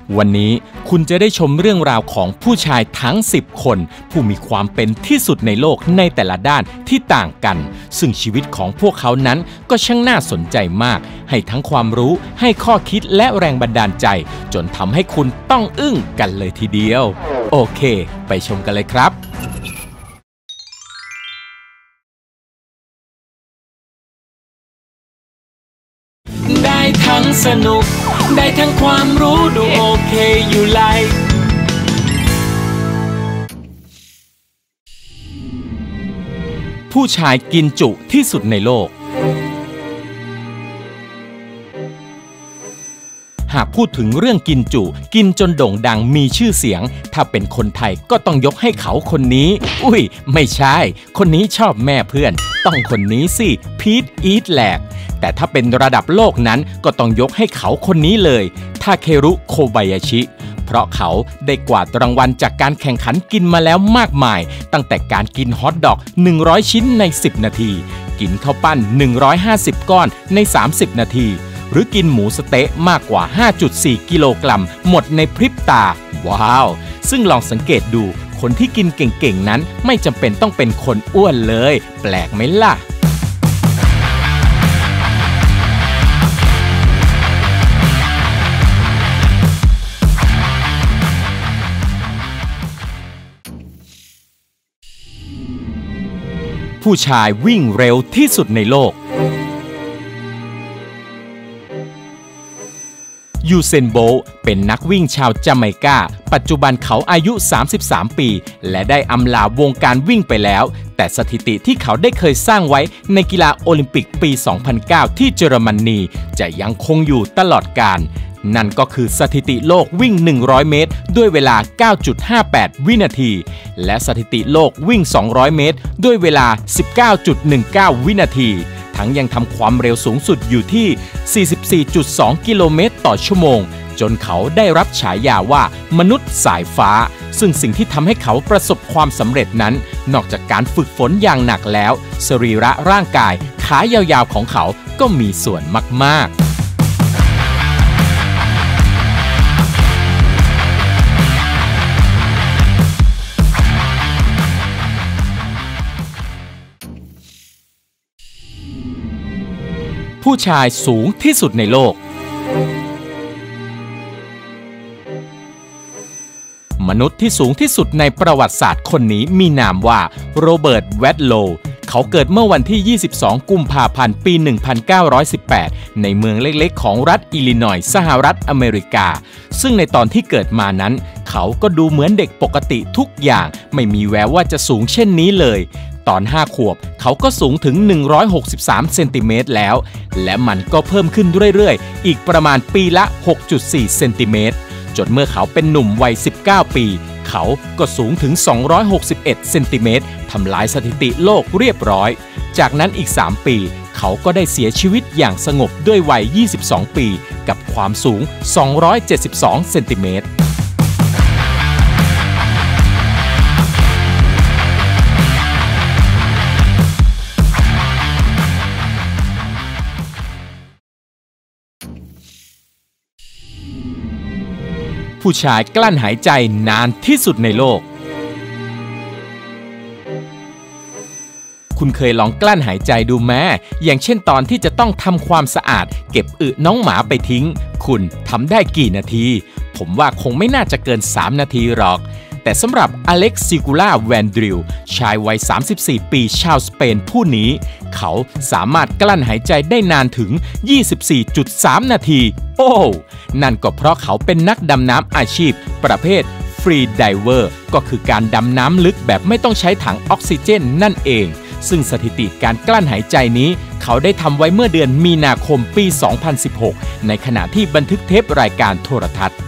วันนี้คุณจะได้ชมเรื่องราวของผู้ชายทั้ง10คนผู้มีความเป็นที่สุดในโลกในแต่ละด้านที่ต่างกันซึ่งชีวิตของพวกเขานั้นก็ช่างน่าสนใจมากให้ทั้งความรู้ให้ข้อคิดและแรงบันดาลใจจนทำให้คุณต้องอึ้งกันเลยทีเดียวโอเคไปชมกันเลยครับได้ทั้งสนุกได้ทั้งความรู้ดูโอเคอยู่ไลฟ์ผู้ชายกินจุที่สุดในโลกหากพูดถึงเรื่องกินจุกินจนโด่งดังมีชื่อเสียงถ้าเป็นคนไทยก็ต้องยกให้เขาคนนี้อุ้ยไม่ใช่คนนี้ชอบแม่เพื่อนต้องคนนี้สิพีทอีทแลกแต่ถ้าเป็นระดับโลกนั้นก็ต้องยกให้เขาคนนี้เลยทาเครุโคบายาชิเพราะเขาได้กวาดรางวัลจากการแข่งขันกินมาแล้วมากมายตั้งแต่การกินฮอทดอก100ชิ้นใน10นาทีกินข้าวปั้น150ก้อนใน30นาทีหรือกินหมูสะเต๊ะมากกว่า 5.4 กิโลกรัมหมดในพริบตาว้าวซึ่งลองสังเกตดูคนที่กินเก่งๆนั้นไม่จำเป็นต้องเป็นคนอ้วนเลยแปลกไหมล่ะผู้ชายวิ่งเร็วที่สุดในโลกยูเซนโบลต์เป็นนักวิ่งชาวจาเมกาปัจจุบันเขาอายุ33ปีและได้อำลาวงการวิ่งไปแล้วแต่สถิติที่เขาได้เคยสร้างไว้ในกีฬาโอลิมปิกปี2009ที่เยอรมนีจะยังคงอยู่ตลอดกาลนั่นก็คือสถิติโลกวิ่ง100เมตรด้วยเวลา 9.58 วินาทีและสถิติโลกวิ่ง200เมตรด้วยเวลา 19.19 วินาทีทั้งยังทำความเร็วสูงสุดอยู่ที่ 44.2 กิโลเมตรต่อชั่วโมงจนเขาได้รับฉายาว่ามนุษย์สายฟ้าซึ่งสิ่งที่ทำให้เขาประสบความสำเร็จนั้นนอกจากการฝึกฝนอย่างหนักแล้วสรีระร่างกายขายาวๆของเขาก็มีส่วนมากๆผู้ชายสูงที่สุดในโลกมนุษย์ที่สูงที่สุดในประวัติศาสตร์คนนี้มีนามว่าโรเบิร์ต แวดโลว์เขาเกิดเมื่อวันที่22กุมภาพันธ์ปี1918ในเมืองเล็กๆของรัฐอิลลินอยส์สหรัฐอเมริกาซึ่งในตอนที่เกิดมานั้นเขาก็ดูเหมือนเด็กปกติทุกอย่างไม่มีแววว่าจะสูงเช่นนี้เลยตอน5ขวบเขาก็สูงถึง163เซนติเมตรแล้วและมันก็เพิ่มขึ้นเรื่อยๆอีกประมาณปีละ 6.4 เซนติเมตรจนเมื่อเขาเป็นหนุ่มวัย19ปีเขาก็สูงถึง261เซนติเมตรทำลายสถิติโลกเรียบร้อยจากนั้นอีก3ปีเขาก็ได้เสียชีวิตอย่างสงบด้วยวัย22ปีกับความสูง272เซนติเมตรผู้ชายกลั้นหายใจนานที่สุดในโลกคุณเคยลองกลั้นหายใจดูแม้อย่างเช่นตอนที่จะต้องทำความสะอาดเก็บอึน้องหมาไปทิ้งคุณทำได้กี่นาทีผมว่าคงไม่น่าจะเกิน3นาทีหรอกแต่สำหรับอเล็กซิกูล่าแวนดริลชายวัย34ปีชาวสเปนผู้นี้เขาสามารถกลั้นหายใจได้นานถึง 24.3 นาทีโอ้นั่นก็เพราะเขาเป็นนักดำน้ำอาชีพประเภทฟรีไดเวอร์ก็คือการดำน้ำลึกแบบไม่ต้องใช้ถังออกซิเจนนั่นเองซึ่งสถิติการกลั้นหายใจนี้เขาได้ทำไว้เมื่อเดือนมีนาคมปี 2016 ในขณะที่บันทึกเทปรายการโทรทัศน์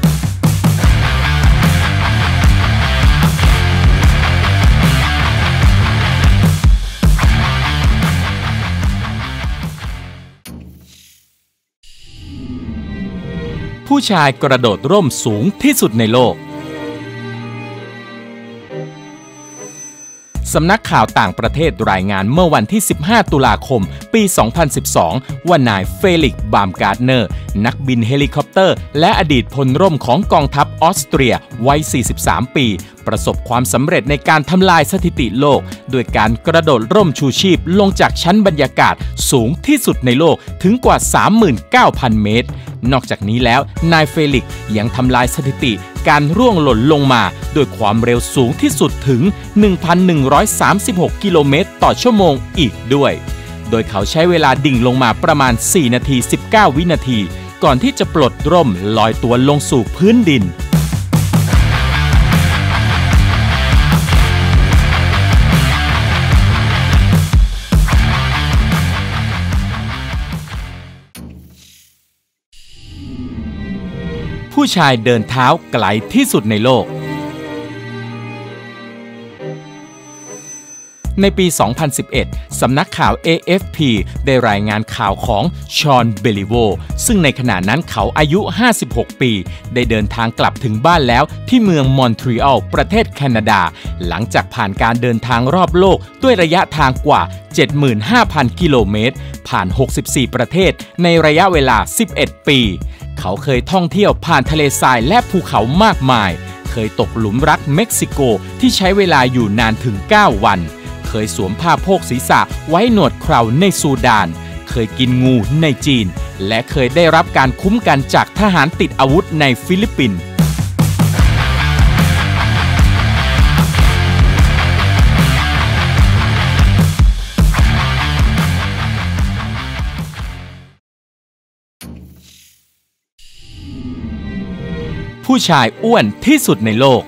ผู้ชายกระโดดร่มสูงที่สุดในโลกสำนักข่าวต่างประเทศรายงานเมื่อวันที่15ตุลาคมปี2012ว่านายเฟลิกซ์ บามการ์ดเนอร์นักบินเฮลิคอปเตอร์เตอร์และอดีตพลร่มของกองทัพออสเตรียวัย 43 ปีประสบความสำเร็จในการทำลายสถิติโลกโดยการกระโดดร่มชูชีพลงจากชั้นบรรยากาศสูงที่สุดในโลกถึงกว่า 39,000 เมตรนอกจากนี้แล้วนายเฟลิกซ์ยังทำลายสถิติการร่วงหล่นลงมาด้วยความเร็วสูงที่สุดถึง 1,136 กิโลเมตรต่อชั่วโมงอีกด้วยโดยเขาใช้เวลาดิ่งลงมาประมาณ 4 นาที 19 วินาทีก่อนที่จะปลดร่มลอยตัวลงสู่พื้นดินผู้ชายเดินเท้าไกลที่สุดในโลกในปี 2011 สำนักข่าว AFP ได้รายงานข่าวของชอน เบลิโวซึ่งในขณะนั้นเขาอายุ 56 ปีได้เดินทางกลับถึงบ้านแล้วที่เมืองมอนทรีออลประเทศแคนาดาหลังจากผ่านการเดินทางรอบโลกด้วยระยะทางกว่า 75,000 กิโลเมตรผ่าน 64 ประเทศในระยะเวลา 11 ปีเขาเคยท่องเที่ยวผ่านทะเลทรายและภูเขามากมายเคยตกหลุมรักเม็กซิโกที่ใช้เวลาอยู่นานถึง 9 วันเคยสวมผ้าโพกศีรษะไว้หนวดเคราในซูดานเคยกินงูในจีนและเคยได้รับการคุ้มกันจากทหารติดอาวุธในฟิลิปปินส์ผู้ชายอ้วนที่สุดในโลก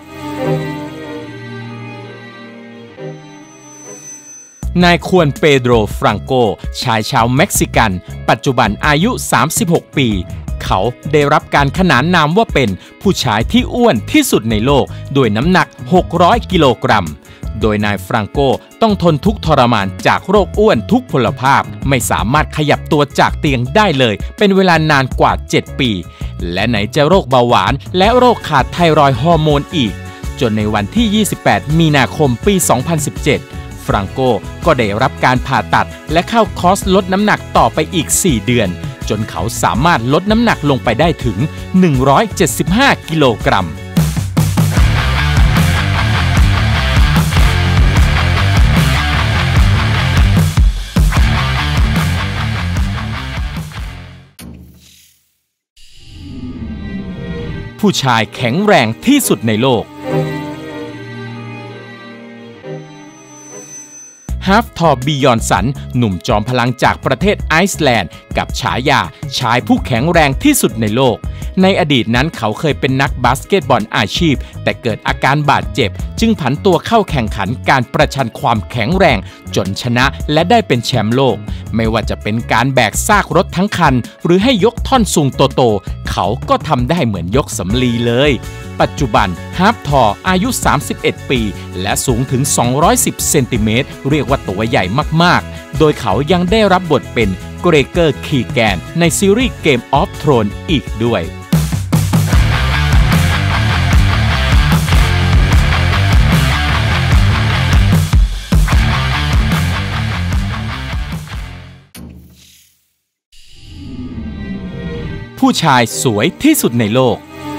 นายควนเปโดร ฟรังโกชายชาวเม็กซิกันปัจจุบันอายุ 36 ปีเขาได้รับการขนานนามว่าเป็นผู้ชายที่อ้วนที่สุดในโลกด้วยน้ำหนัก 600 กิโลกรัมโดยนายฟรังโกต้องทนทุกข์ทรมานจากโรคอ้วนทุกพลภาพไม่สามารถขยับตัวจากเตียงได้เลยเป็นเวลานานกว่า 7 ปีและไหนจะโรคเบาหวานและโรคขาดไทรอยด์ฮอร์โมนอีกจนในวันที่ 28 มีนาคม ปี 2017 ฟรังโกก็ได้รับการผ่าตัดและเข้าคอร์สลดน้ำหนักต่อไปอีก 4 เดือนจนเขาสามารถลดน้ำหนักลงไปได้ถึง 175 กิโลกรัมผู้ชายแข็งแรงที่สุดในโลกฮาฟทอร์ บิยอนสันหนุ่มจอมพลังจากประเทศไอซ์แลนด์กับฉายาชายผู้แข็งแรงที่สุดในโลกในอดีตนั้นเขาเคยเป็นนักบาสเกตบอลอาชีพแต่เกิดอาการบาดเจ็บจึงผันตัวเข้าแข่งขันการประชันความแข็งแรงจนชนะและได้เป็นแชมป์โลกไม่ว่าจะเป็นการแบกซากรถทั้งคันหรือให้ยกท่อนซุงโตๆเขาก็ทำได้เหมือนยกสำลีเลยปัจจุบันฮาฟทอร์อายุ 31 ปีและสูงถึง 210 เซนติเมตรเรียกว่าตัวใหญ่มากๆโดยเขายังได้รับบทเป็นเกรเกอร์ คีแกนในซีรีส์เกมออฟโทรนอีกด้วยผู้ชายสวยที่สุดในโลก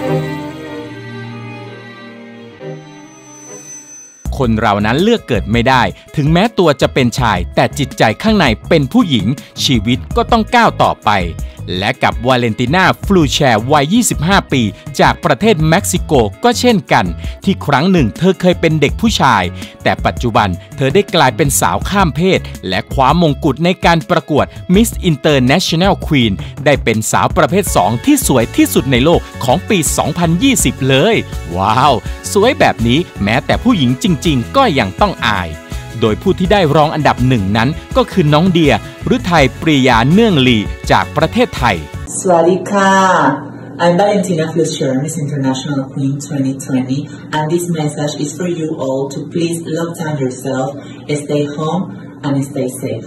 คนเรานั้นเลือกเกิดไม่ได้ถึงแม้ตัวจะเป็นชายแต่จิตใจข้างในเป็นผู้หญิงชีวิตก็ต้องก้าวต่อไปและกับวาเลนติน่า ฟลูแชร์วัย 25 ปีจากประเทศเม็กซิโกก็เช่นกันที่ครั้งหนึ่งเธอเคยเป็นเด็กผู้ชายแต่ปัจจุบันเธอได้กลายเป็นสาวข้ามเพศและคว้ามงกุฎในการประกวด Miss International Queen ได้เป็นสาวประเภท 2 ที่สวยที่สุดในโลกของปี 2020 เลยว้าวสวยแบบนี้แม้แต่ผู้หญิงจริงๆก็ยังต้องอายโดยผู้ที่ได้รองอันดับหนึ่งนั้นก็คือน้องเดียฤทัย ปรียาเนื่องลีจากประเทศไทยสวัสดีค่ะ I'm Valentina Flusher, Miss International Queen 2020 and this message is for you all to please lock down yourself, stay home and stay safe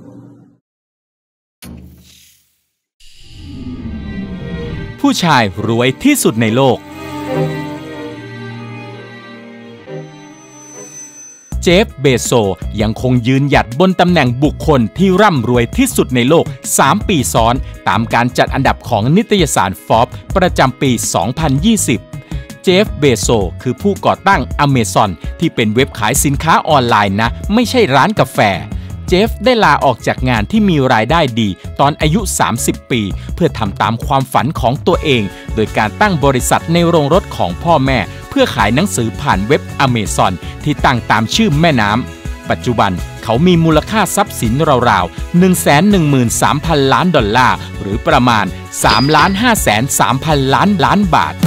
ผู้ชายรวยที่สุดในโลกเจฟ เบโซยังคงยืนหยัดบนตำแหน่งบุคคลที่ร่ำรวยที่สุดในโลก3 ปีซ้อนตามการจัดอันดับของนิตยสาร Forbes ประจำปี 2020 เจฟ เบโซคือผู้ก่อตั้ง Amazon ที่เป็นเว็บขายสินค้าออนไลน์นะไม่ใช่ร้านกาแฟเจฟได้ลาออกจากงานที่มีรายได้ดีตอนอายุ30 ปีเพื่อทำตามความฝันของตัวเองโดยการตั้งบริษัทในโรงรถของพ่อแม่เพื่อขายหนังสือผ่านเว็บ Amazon ที่ตั้งตามชื่อแม่น้ำปัจจุบันเขามีมูลค่าทรัพย์สินราวๆ 113,000 ล้านดอลลาร์หรือประมาณ 3,503,000 ล้านบาท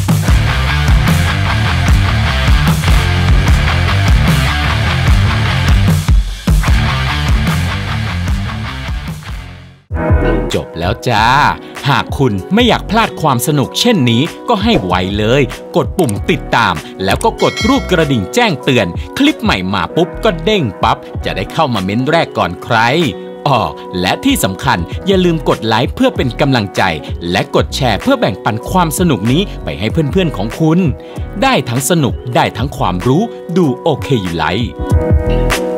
จบแล้วจ้าหากคุณไม่อยากพลาดความสนุกเช่นนี้ก็ให้ไวเลยกดปุ่มติดตามแล้วก็กดรูปกระดิ่งแจ้งเตือนคลิปใหม่มาปุ๊บก็เด้งปั๊บจะได้เข้ามาเม้นแรกก่อนใครและที่สำคัญอย่าลืมกดไลค์เพื่อเป็นกำลังใจและกดแชร์เพื่อแบ่งปันความสนุกนี้ไปให้เพื่อนๆของคุณได้ทั้งสนุกได้ทั้งความรู้ดูโอเคอยู่ไลฟ์